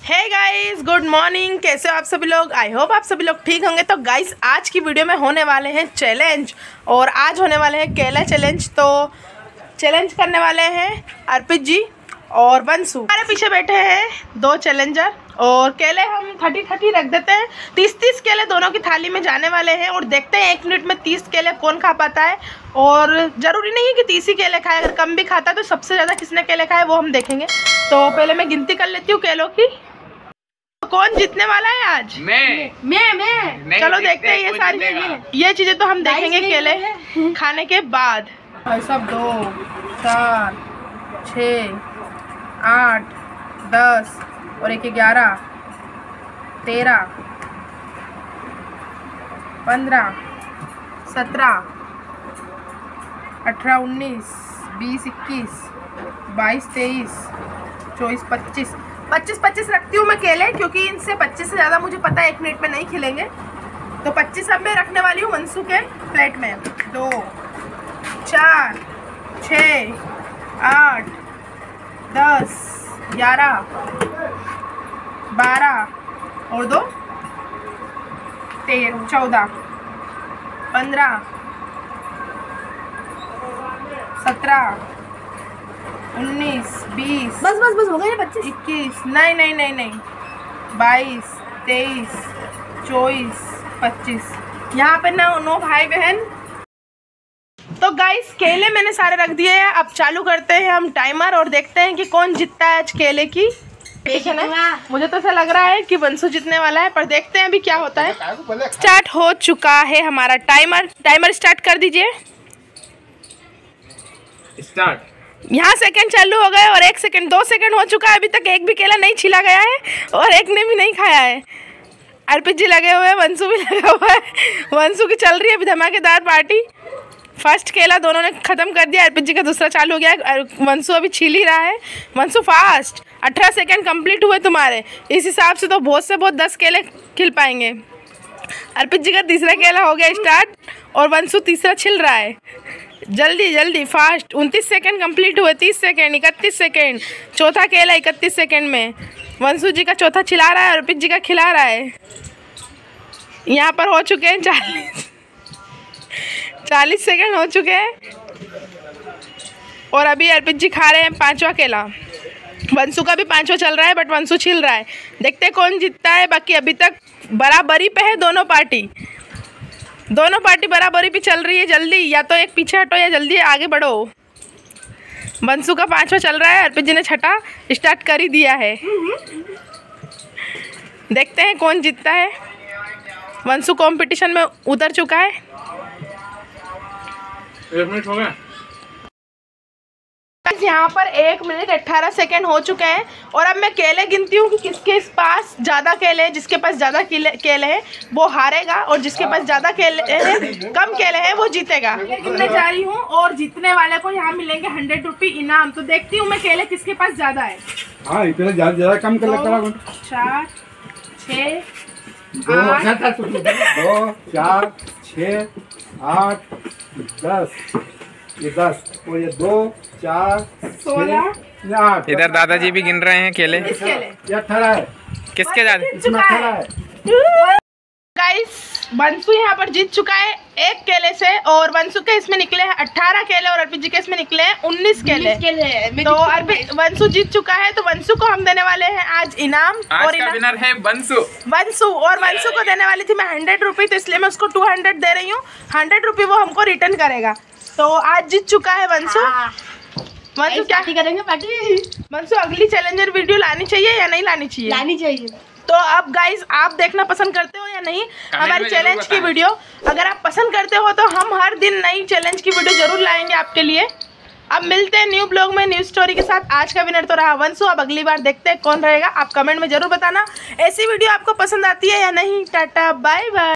Hey guys, good morning. कैसे हो आप सभी लोग? आई होप आप सभी लोग ठीक होंगे। तो गाइस, आज की वीडियो में होने वाले हैं चैलेंज, और आज होने वाले हैं केला चैलेंज। तो चैलेंज करने वाले हैं अर्पित जी और वंशु। हमारे पीछे बैठे हैं दो चैलेंजर, और केले हम 30-30 रख देते हैं। 30-30 केले दोनों की थाली में जाने वाले हैं, और देखते हैं 1 मिनट में 30 केले कौन खा पाता है। और ज़रूरी नहीं है कि 30 ही केले खाए, अगर कम भी खाता है तो सबसे ज़्यादा किसने केले खाए वो हम देखेंगे। तो पहले मैं गिनती कर लेती हूँ केलों की। कौन जीतने वाला है आज? मैं। चलो देखते हैं। ये चीजें तो हम देखेंगे केले खाने के बाद। भाई साहब 2, 4, 6, 8, 10 और 1 11, 13, 15, 17, 18, 19, 20, 21, 22, 23, 24, 25 रखती हूँ मैं केले, क्योंकि इनसे 25 से ज़्यादा मुझे पता है 1 मिनट में नहीं खिलेंगे। तो 25 अब मैं रखने वाली हूँ वंशु के प्लेट में। 2, 4, 6, 8, 10, 11, 12 और 2, 13, 14, 15, 17, 19, 20, बस हो गए 25, 21, नहीं 22, 23, 24, 25। यहाँ पे 9 भाई बहन। तो गाइस, केले मैंने सारे रख दिए हैं। अब चालू करते हैं हम टाइमर, और देखते हैं कि कौन जीतता है आज केले की। मुझे तो ऐसा लग रहा है कि वंशु जीतने वाला है, पर देखते हैं अभी क्या होता है। स्टार्ट हो चुका है हमारा टाइमर स्टार्ट कर दीजिए। स्टार्ट। यहाँ सेकंड चालू हो गए, और 1 सेकंड, 2 सेकंड हो चुका है। अभी तक एक भी केला नहीं छिला गया है, और एक ने भी नहीं खाया है। अर्पित जी लगे हुए हैं, वंशु भी लगा हुआ है। वंशु की चल रही है अभी धमाकेदार पार्टी। फर्स्ट केला दोनों ने खत्म कर दिया। अर्पित जी का दूसरा चालू हो गया है, वंशु अभी छिल ही रहा है। वंशु फास्ट। 18 सेकंड कंप्लीट हुए तुम्हारे। इस हिसाब से तो बहुत से बहुत 10 केले खिल पाएंगे। अर्पित जी का तीसरा केला हो गया स्टार्ट, और वंशु तीसरा छिल रहा है। जल्दी फास्ट। 29 सेकंड कंप्लीट हुए। 30 सेकंड, 31 सेकंड। चौथा केला 31 सेकंड में। वंशु जी का चौथा छिला रहा है, अर्पित जी का खिला रहा है। यहाँ पर हो चुके हैं 40 सेकंड हो चुके हैं, और अभी अर्पित जी खा रहे हैं 5वां केला। वंशु का भी 5वां चल रहा है, बट वंशु छिल रहा है। देखते हैं कौन जीतता है। बाकी अभी तक बराबरी पे है दोनों पार्टी बराबरी पे चल रही है। जल्दी, या तो एक पीछे हटो या जल्दी आगे बढ़ो। वंशु का 5वां चल रहा है, अर्पित जी ने 6ठा स्टार्ट कर ही दिया है। देखते हैं कौन जीतता है। वंशु कंपटीशन में उतर चुका है। 1 मिनट हो गया। यहाँ पर 1 मिनट 18 सेकेंड हो चुके हैं, और अब मैं केले गिनती हूँ कि किसके पास ज़्यादा केले हैं। जिसके पास ज़्यादा केले हैं वो हारेगा, और जिसके पास ज़्यादा केले हैं, कम केले हैं, वो जीतेगा। गिनने जा रही हूँ, और जीतने वाले को यहाँ मिलेंगे 100 रुपये इनाम। तो देखती हूँ मैं केले किसके पास ज़्यादा है। हाँ, इतना ज़्यादा कम कर लगता है। 4, 6, 2, 4, 6, 8, 10, ये 10 और ये 2, 4, 16, 8। इधर दादाजी भी गिन रहे हैं केले। ये 18 है। किसके ज्यादा? इसमें 18 है। गाइस, वंशु यहाँ पर जीत चुका है 1 केले से, और वंशु के इसमें निकले हैं 18 केले, और अर्पित जी के इसमें निकले हैं 19 केले। तो अर्पित वंशु जीत चुका है। तो वंशु को हम देने वाले हैं आज इनाम। आज और का विनर है वंशु। और वंशु को देने वाली थी मैं 100 रुपये, तो इसलिए मैं उसको 200 दे रही हूँ। 100 रुपये वो हमको रिटर्न करेगा। तो आज जीत चुका है वंशु। वंशु क्या करेंगे पार्टी? वंशु अगली चैलेंजर वीडियो लानी चाहिए या नहीं लानी चाहिए? लानी चाहिए। तो अब गाइस, आप देखना पसंद करते हो या नहीं हमारी चैलेंज की वीडियो? अगर आप पसंद करते हो तो हम हर दिन नई चैलेंज की वीडियो जरूर लाएंगे आपके लिए। अब मिलते हैं न्यू ब्लॉग में न्यू स्टोरी के साथ। आज का विनर तो रहा वंशु। अब अगली बार देखते हैं कौन रहेगा। आप कमेंट में जरूर बताना ऐसी वीडियो आपको पसंद आती है या नहीं। Tata, bye bye.